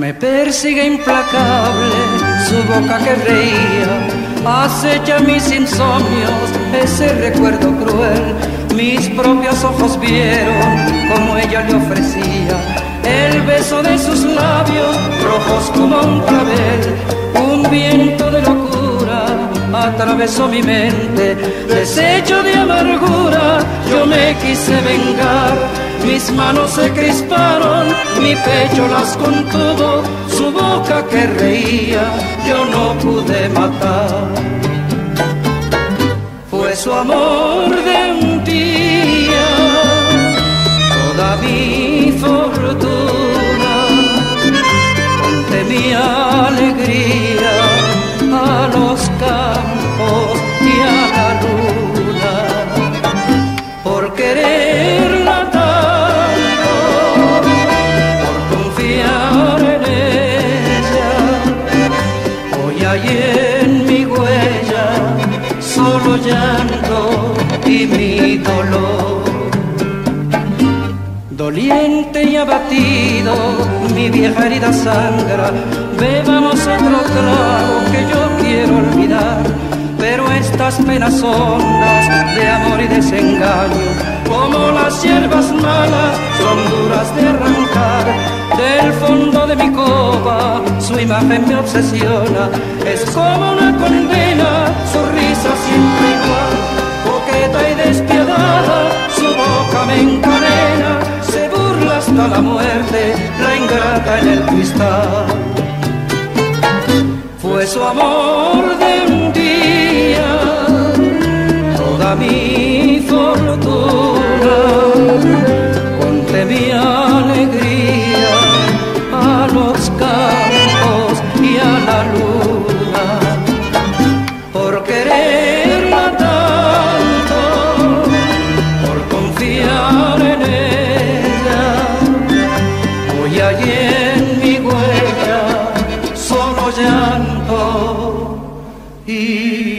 Me persigue implacable su boca que reía, acecha mis insomnios, ese recuerdo cruel. Mis propios ojos vieron como ella le ofrecía el beso de sus labios, rojos como un clavel. Un viento de locura atravesó mi mente, deshecho de amargura, yo me quise vengar. Mis manos se crisparon, mi pecho las contuvo, su boca que reía, yo no pude matar. Fue su amor de un día, toda mi fortuna, conté mi alegría a los campos y a la luna, por quererla tanto, por confiar en ella. Hoy hay en mi huella solo llanto y mi dolor. Doliente y abatido, mi vieja herida sangra. Bebamos otro trago que yo quiero olvidar. Pero estas penas hondas de amor y desengaño, como las hierbas malas, son duras de arrancar. Del fondo de mi copa, su imagen me obsesiona. Es como una condena, su risa siempre igual. Coqueta y despiadada, su boca me encadena. Se burla hasta la muerte, la ingrata en el cristal. Fue su amor de un día, toda mi fortuna, conté mi alegría a los campos y a la luna, por quererla tanto, por confiar en ella. Hoy hay en mi huella solo llanto y